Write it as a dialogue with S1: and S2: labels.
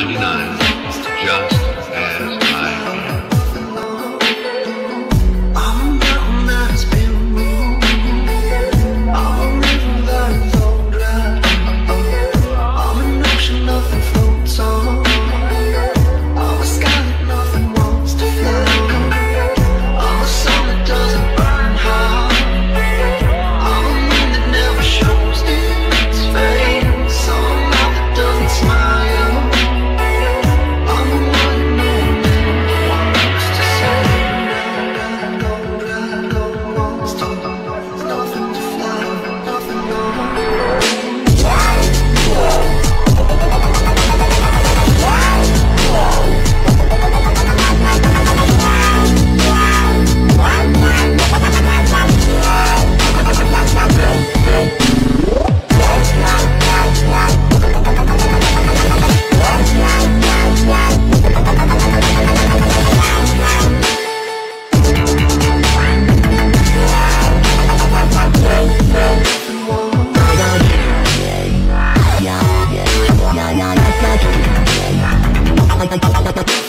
S1: 99, just as I am.
S2: I'm a mountain that's been moved. I'm a river that flowed dry. I'm an ocean nothing floats on. I'm a sky that nothing wants to fly. I'm a sun that doesn't burn hot. I'm a moon that never shows its face. I'm a mouth that doesn't smile. I'm the one no one ever wants to say. Nothing to fly, nothing more.
S3: Yeah.